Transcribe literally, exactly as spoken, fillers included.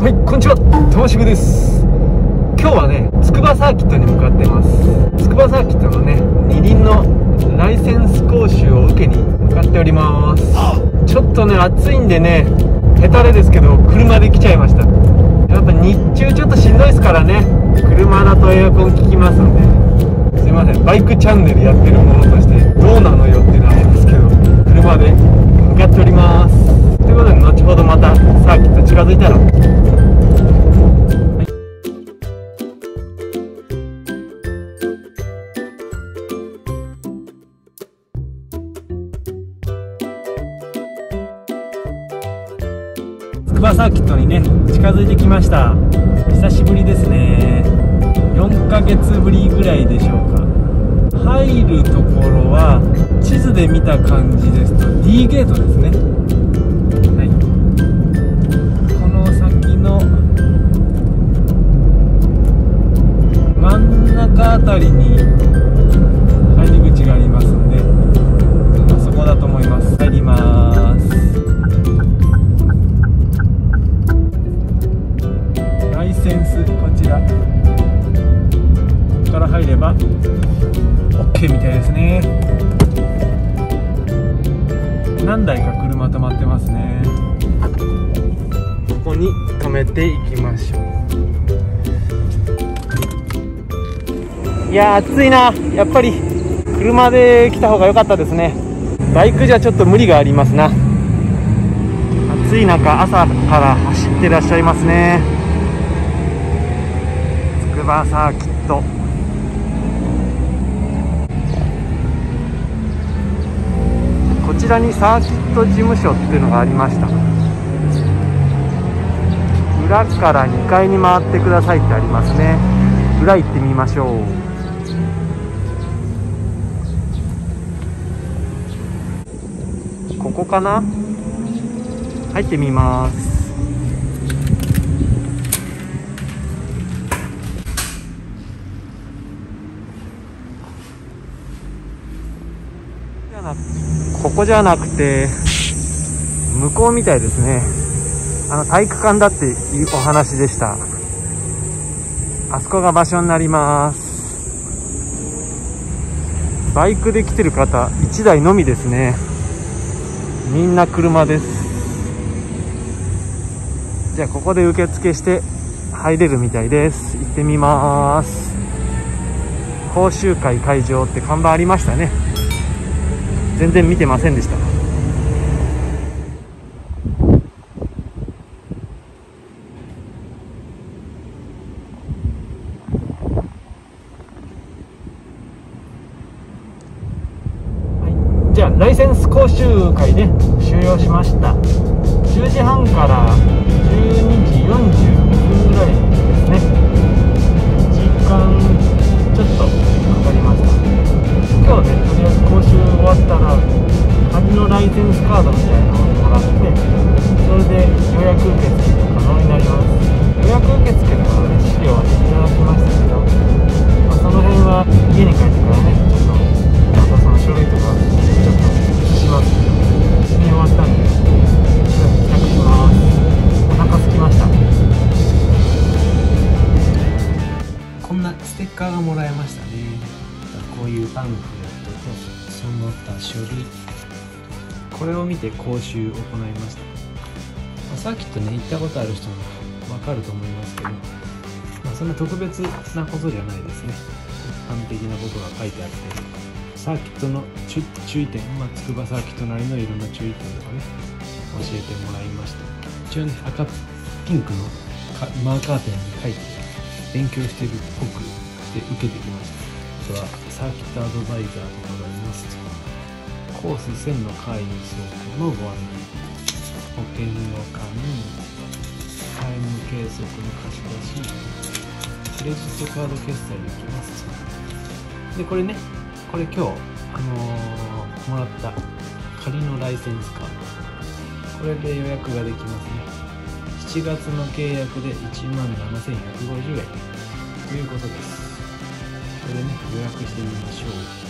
はい、こんにちは、ともしぐです。今日はね、筑波サーキットに向かっています。筑波サーキットのね、二輪のライセンス講習を受けに向かっております。ちょっとね、暑いんでね、ヘタレですけど、車で来ちゃいました。やっぱ日中ちょっとしんどいですからね、車だとエアコン効きますんで。すいません、バイクチャンネルやってるものとしてどうなのよっていうのはあれですけど、車で向かっております。ということで、後ほどまたサーキット近づいたら、筑波サーキットにね、近づいてきました。久しぶりですね。よんかげつぶりぐらいでしょうか。入るところは地図で見た感じですと D ゲートですね。はい、この先の真ん中あたりに入り口がありますんで、あそこだと思います。入ります。ライセンスこちら、ここから入れば OK みたいですね。何台か車止まってますね。ここに止めていきましょう。いやー暑いな。やっぱり車で来た方が良かったですね。バイクじゃちょっと無理がありますな。暑い中、朝から走ってらっしゃいますね。筑波サーキット、こちらにサーキット事務所っていうのがありました。裏からにかいに回ってくださいってありますね。裏行ってみましょう。ここかな。入ってみます。ここじゃなくて向こうみたいですね。あの体育館だっていうお話でした。あそこが場所になります。バイクで来てる方いちだいのみですね。みんな車です。じゃあここで受付して入れるみたいです。行ってみます。講習会会場って看板ありましたね。全然見てませんでした。はい、じゃあライセンス講習会ね、終了しました。じゅうじはんからじゅうにじよんじゅうごふんぐらいですね。いちじかんちょっとかかりました。今日ね、とりあえず講習終わったら紙のライセンスカードみたいなのをもらって、それで予約受付が可能になります。予約受付の、ね、資料は、ね、いただきましたけど、まあ、その辺は家に帰ってからね、ちょっとまたその書類とかちょっとしますけど、見終わったんで帰宅します。お腹空きました。こんなステッカーがもらえましたね。こういうパンフレットとその他書類、これを見て講習を行いました。サーキットね、行ったことある人も分かると思いますけど、まあ、そんな特別なことじゃないですね。一般的なことが書いてあって、サーキットの注意点、まあ、筑波サーキットなりのいろんな注意点とかね、教えてもらいました。一応ね、赤ピンクのマーカーペンに書いて勉強してるっぽくして受けてきました。あとはサーキットアドバイザーとかがありますと、コース線の会員走行のご案内、保険の加入、タイム計測の貸し出し、クレジットカード決済できますと。で、これね、これ今日、あのー、もらった仮のライセンスカード、これで予約ができますね。しちがつの契約でいちまんななせんひゃくごじゅうえんということです。これでね、予約してみましょう。